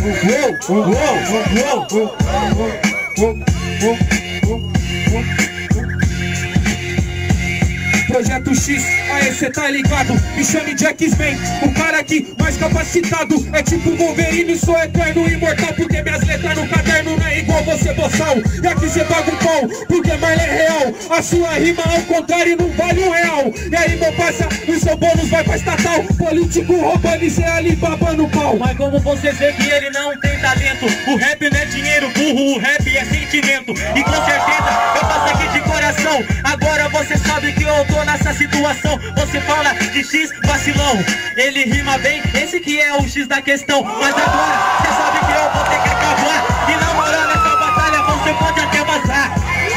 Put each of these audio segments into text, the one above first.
Projeto X, aê, cê tá ligado? Me chame de X-Men, o cara aqui mais capacitado. É tipo Wolverine, sou eterno, imortal. Porque minhas letras no caderno não é igual você, boçal. E aqui cê paga um pau, porque Marley é real. A sua rima ao contrário não vale R$1. E aí, meu parça, o seu bônus vai pra estatal. Político roubando e cê ali babando o pau. Mas como você vê que ele não tem talento, o rap não é dinheiro, burro, o rap é sentimento. E com certeza eu faço aqui de coração. Agora você sabe que eu tô nessa situação. Você fala de X vacilão, ele rima bem, esse que é o X da questão. Mas agora você sabe que eu vou ter que acabar. E na moral nessa batalha você pode até vazar.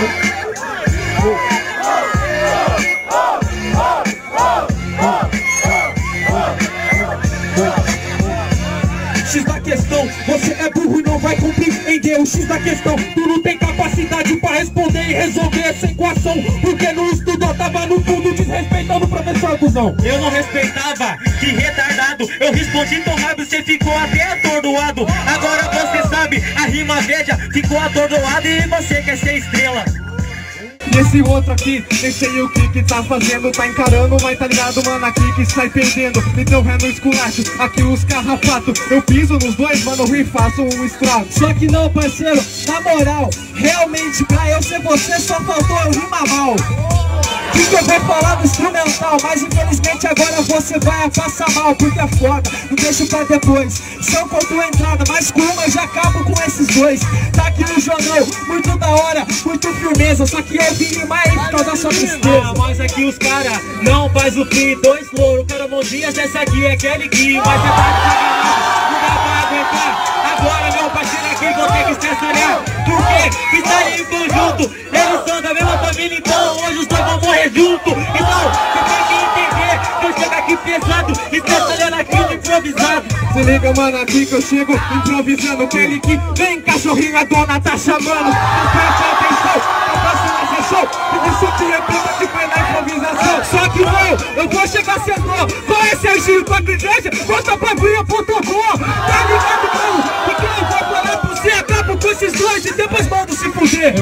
X da questão, você é burro e não vai compreender o X da questão. Tu não tem capacidade pra responder e resolver essa equação. Porque não estudou, tava no fundo desrespeitando o professor, cuzão. Eu não respeitava, que retardado. Eu respondi tão rápido, você ficou até atordoado. Agora você sabe, a rima veja ficou atordoada e você quer ser estrela. E esse outro aqui, nem sei o que tá fazendo. Tá encarando, mas tá ligado, mano, aqui que sai perdendo. Então é no esculacho, aqui os carrapatos. Eu piso nos dois, mano, e faço um estrago. Só que não, parceiro, na moral, realmente pra eu ser você só faltou eu rimar mal. Que eu vou falar do instrumental, mas infelizmente agora você vai passar mal. Porque é foda, não deixo pra depois. São por tua entrada, mas com uma eu já acabo com esses dois. Tá aqui no jornal, muito da hora, muito firmeza. Só que eu vim mais por causa da sua tristeza. Mas aqui os cara não faz o fim. Dois louros, cara, bom dias, essa aqui é Kelly Key. Mas você tá não dá pra aguentar. Agora meu parceiro aqui vou ter que se acelerar. Porque está ali em conjunto, eles são da mesma família, então hoje os dois vão morrer junto. Então você tem que entender que eu chego aqui pesado, estressando aqui no improvisado. Se liga, mano, aqui que eu chego improvisando. Kelly Key, vem cachorrinho, a dona tá chamando. Preste atenção, eu faço esse show. E isso te reprima que foi na improvisação. Só que não, eu vou chegar cedo. Qual é Serginho com a igreja? Bota pra brinha.com. Tá ligado, mano? Porque eu vou falar pra você, acabo com esses dois e depois mando se fuder.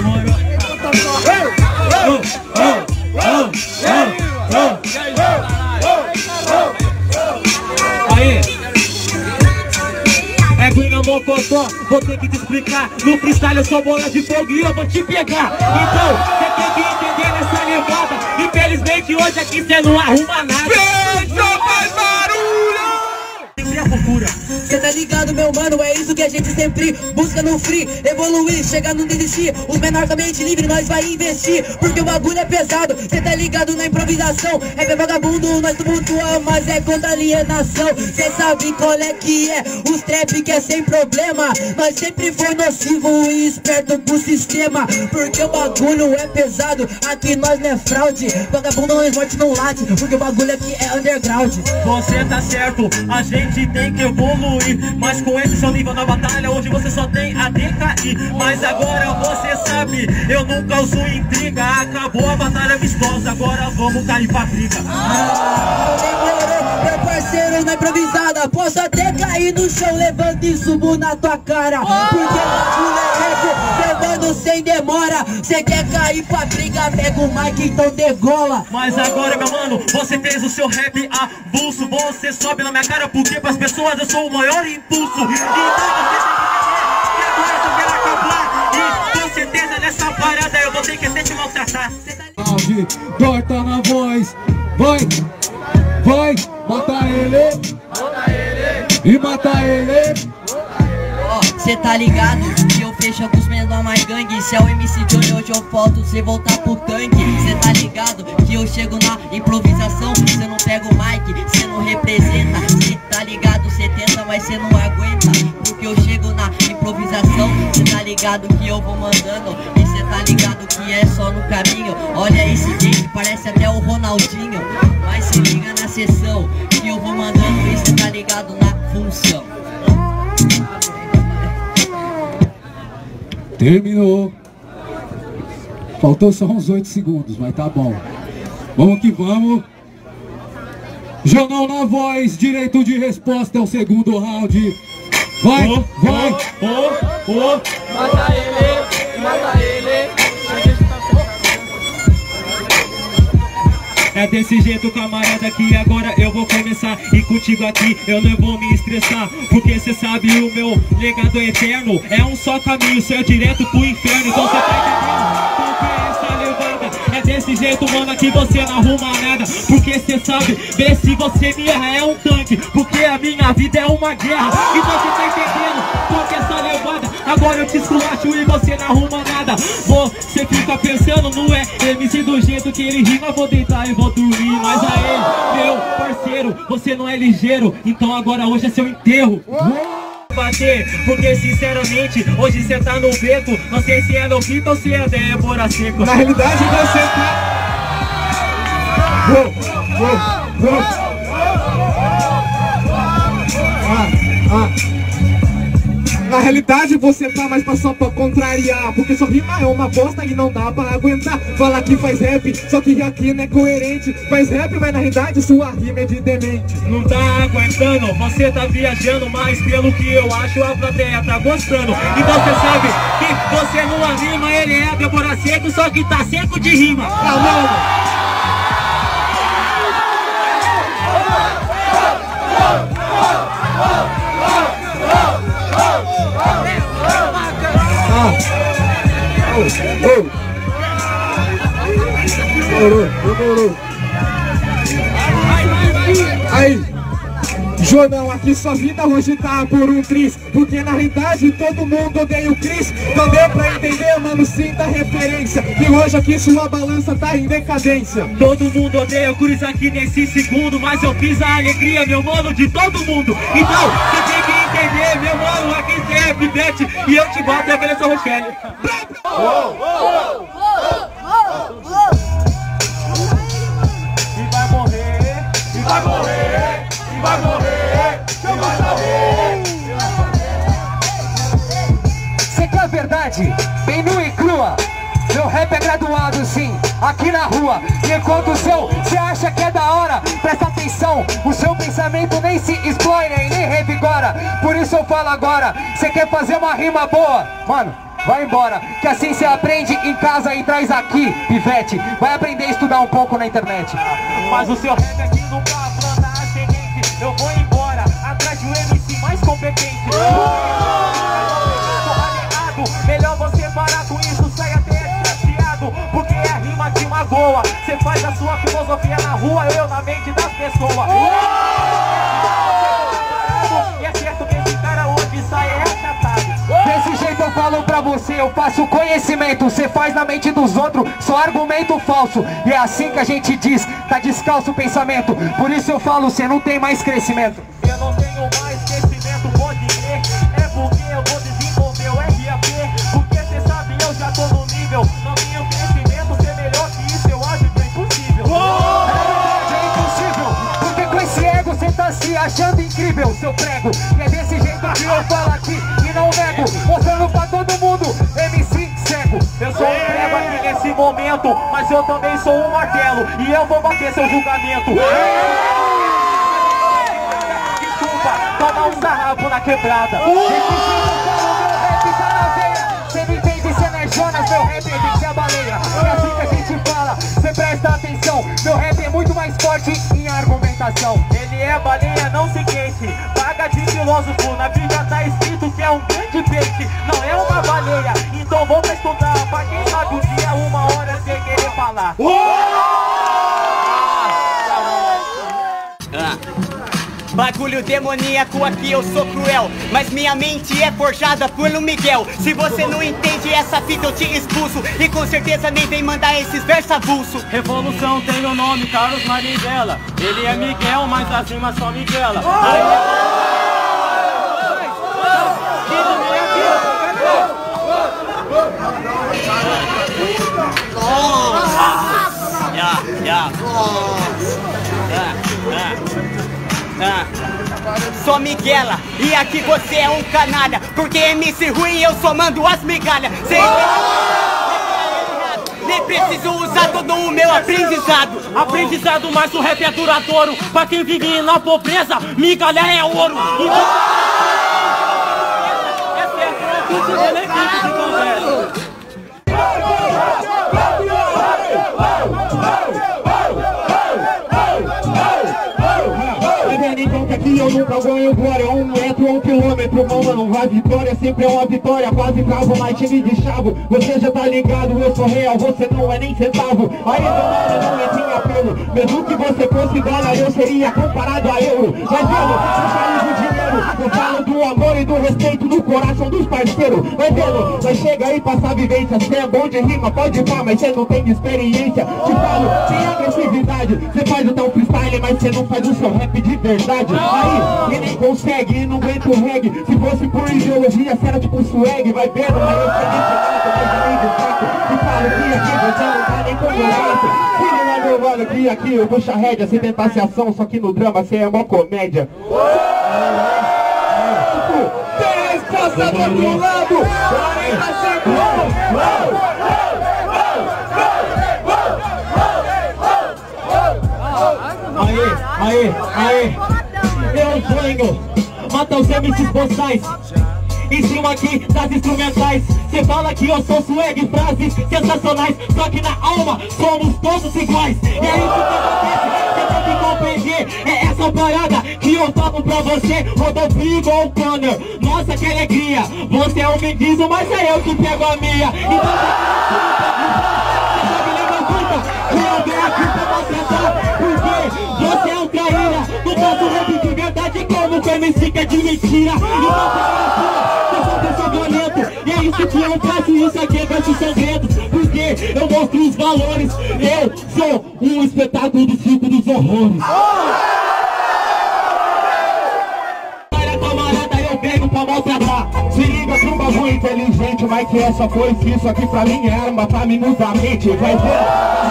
Aí, é Guina Mocotó, vou ter que te explicar. No freestyle eu sou bola de fogo e eu vou te pegar. Então, você tem que entender nessa levada. Infelizmente hoje aqui cê não arruma nada. Veja mais barulho! Cê tá ligado, meu mano, é isso que a gente sempre busca no free. Evoluir, chegar no desistir. Os menores com a mente livre, nós vai investir. Porque o bagulho é pesado, cê tá ligado na improvisação. É vagabundo, nós tumultuamos, mas é contra alienação. Cê sabe qual é que é, os trap que é sem problema. Nós sempre foi nocivo e esperto pro sistema. Porque o bagulho é pesado, aqui nós não é fraude. Vagabundo não é morte, não late, porque o bagulho aqui é underground. Você tá certo, a gente tem que evoluir. Mas com esse seu nível na batalha, hoje você só tem a decair. Mas agora você sabe, eu nunca uso intriga. Acabou a batalha amistosa, agora vamos cair pra briga. Demorou, meu parceiro, na improvisada. Posso até cair no chão, levanto e subo na tua cara. Porque o bagulho é rap, levando sem demora. Cê quer cair pra briga, pega o mic, então degola. Mas agora, meu mano, você fez o seu rap avulso. Você sobe na minha cara porque pras pessoas eu sou o maior impulso. Então você tem que entender que agora eu quero acabar. E com certeza nessa parada eu vou ter que até te maltratar. Corta na voz, vai, mata ele, e mata ele. Cê tá ligado que eu fecho com os menor mais gangue. Se é o MC Johnny hoje eu falto, cê voltar pro tanque. Cê tá ligado que eu chego na improvisação. Cê não pega o mic, cê não representa. Cê tá ligado, cê tenta, mas cê não aguenta. Porque eu chego na improvisação. Cê tá ligado que eu vou mandando. E cê tá ligado que é só no caminho. Olha esse game, parece até o Ronaldinho. Mas se liga na sessão que eu vou mandando. E cê tá ligado na função. Terminou. Faltou só uns 8 segundos, mas tá bom. Vamos que vamos. Jornal na voz, direito de resposta é o segundo round. Vai, mata ele. É desse jeito, camarada, que agora eu vou começar. E contigo aqui eu não vou me estressar, porque cê sabe o meu legado é eterno. É um só caminho, céu direto pro inferno. Então cê tá entendendo qual que é essa levada? É desse jeito, mano, que você não arruma nada, porque cê sabe, vê se você me erra é um tanque, porque a minha vida é uma guerra. E você tá entendendo qual que é essa levada? Agora eu te esculacho e você não arruma nada. Você fica pensando, não é MC do jeito que ele rima, vou deitar e vou dormir. Mas aí, meu parceiro, você não é ligeiro, então agora hoje é seu enterro. Bater, porque sinceramente hoje cê tá no beco. Não sei se é no quinto ou se é Débora Seco. Na realidade você tá... Na realidade você tá mais só pra contrariar, porque sua rima é uma bosta e não dá pra aguentar. Fala que faz rap, só que aqui não é coerente. Faz rap, mas na realidade sua rima é de demente. Não tá aguentando, você tá viajando, mas pelo que eu acho a plateia tá gostando. E você sabe que você não anima, ele é Débora Seco, só que tá seco de rima. Ah, mano! Demorou. Aí, Jonão, aqui sua vida hoje tá por um tris, porque na realidade todo mundo odeia o Cris. Não deu pra entender, mano, sinta a referência, que hoje aqui sua balança tá em decadência. Todo mundo odeia o Cris aqui nesse segundo, mas eu fiz a alegria, meu mano, de todo mundo. Então, você tem que entender, meu mano, aqui cê é pivete, e eu te boto a Vanessa Rochelle. E vai morrer, eu vou saber. Cê quer a verdade, bem nua e crua? Meu rap é graduado sim, aqui na rua. E enquanto o seu, cê acha que é da hora, presta atenção, o seu pensamento nem se explora e nem revigora. Por isso eu falo agora, cê quer fazer uma rima boa? Mano, vai embora, que assim você aprende em casa e traz aqui, pivete. Vai aprender a estudar um pouco na internet. Mas o seu rap aqui não tá planta ascendente. Eu vou embora, atrás de um MC mais competente. Melhor você parar com isso, sai até chateado, porque é a rima que magoa. Você faz a sua filosofia na rua, eu na mente das pessoas. E é certo que esse cara hoje sai é achatado. Desse jeito eu falo pra você, eu faço conhecimento. Você faz na mente dos outros, só argumento falso. E é assim que a gente diz, tá descalço o pensamento. Por isso eu falo, você não tem mais crescimento. Eu não tenho mais crescimento, pode crer. É porque eu vou desenvolver o RAP. Porque cê sabe, eu já tô no nível. Não tenho crescimento, ser melhor que isso eu acho que é impossível. É impossível, porque com esse ego cê tá se achando incrível, seu prego. E é desse jeito que eu falo aqui e não nego, mostrando pra todo mundo, MC cego. Eu sou um prego aqui nesse momento, mas eu também sou um martelo. E eu vou bater seu julgamento. Desculpa, toma um sarrafo na quebrada. Cê não entende, cê não é Jonas, meu rap tem que ser a baleia. É assim que a gente fala, cê presta atenção. Meu rap é muito mais forte em argumentação. Ele é baleia, não se queixe. Paga de filósofo, na Bíblia tá escrito que é um grande peixe. Não é uma baleia, então vamos estudar. Pra quem sabe o dia, uma hora sem querer falar. Bagulho demoníaco aqui, eu sou cruel, mas minha mente é forjada por um Miguel. Se você não entende essa fita eu te expulso, e com certeza nem vem mandar esses versos avulso. Revolução tem o nome, Carlos Marighella. Ele é Miguel, mas as rimas são Miguela. Sou Miguela, e aqui você é um canalha, porque MC ruim eu só mando as migalhas. Nem preciso usar todo o meu aprendizado. Aprendizado, mas o rap é duradouro. Pra quem vive na pobreza, migalha é ouro. Então que aqui eu nunca ganho glória, 1 metro ou 1 quilômetro, mama, não vai vitória, sempre é uma vitória, quase cravo, mais time de chavo, você já tá ligado, eu sou real, você não é nem centavo, aí meu mano não é tinha apelo, mesmo que você fosse dólar, eu seria comparado a euro, vai vendo, eu falo do dinheiro, eu falo do amor e do respeito no coração dos parceiros, vai vendo, vai chega aí passar vivência, você é bom de rima, pode pá, mas você não tem experiência, te falo, sem agressividade, você faz o tal freestyle, mas você não faz o seu rap de verdade. Aí, e nem consegue, e não aguenta o reggae. Se fosse por ideologia, se era tipo swag. Vai vendo, mas eu sei nem de saco. E falo que aqui você não tá nem como rato. Filho lá meu mano, que aqui eu puxo a rédea. Se tentasse ação, só que no drama você é uma comédia. Tem caça do outro lado. Aê, eu sonho matar os MCs boçais em cima aqui das instrumentais. Cê fala que eu sou swag, frases sensacionais, só que na alma somos todos iguais. E é isso que acontece, cê tem que compreender. É essa parada que eu falo pra você. Rodovia igual o Conner, nossa que alegria. Você é um mendigo, mas é eu que pego a minha. Então você sabe, levanta, que eu venho aqui pra maltratar. Porque você é um traíra, não faço rap de verdade como o MC que é de mentira. Então você sou uma pessoa violenta, e é isso que eu faço, isso aqui é verso sangrento. Porque eu mostro os valores, eu sou um espetáculo do circo dos horrores. Camarada, eu venho pra maltratar. Se liga que um bagulho inteligente, mas que é só foi isso aqui pra mim é arma pra minutar a mente. Vai ver,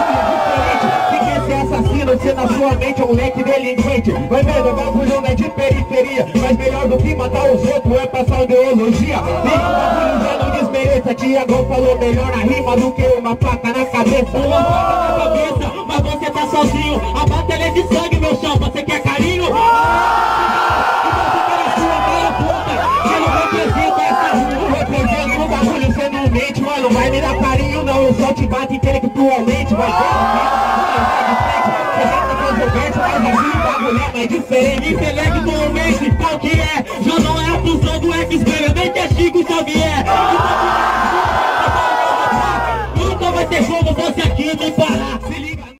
assassino, você na sua mente é um leque delinquente. Vai vendo, o bagulho não é de periferia, mas melhor do que matar os outros é passar ideologia. E o bagulho já não desmereça, Tiago falou melhor a rima do que uma faca na cabeça. Uma faca na cabeça, mas você tá sozinho. A batalha é de sangue, meu chão, você quer carinho? Então você quer a sua meia puta, você não representa essa rua. Representa o bagulho, você não mente, mano, vai me dar carinho não, eu só te bato intelectualmente. Vai ver, é diferente, intelectualmente, qual que é? Já não é a função do experimento, é Chico Xavier. Nunca vai ter como você aqui me parar.